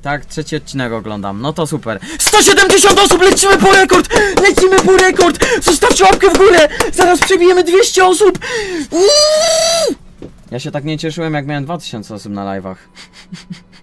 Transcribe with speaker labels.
Speaker 1: Tak, trzeci odcinek oglądam, no to super. 170 osób, lecimy po rekord! Lecimy po rekord! Zostawcie łapkę w górę! Zaraz przebijemy 200 osób! Ja się tak nie cieszyłem, jak miałem 2000 osób na live'ach.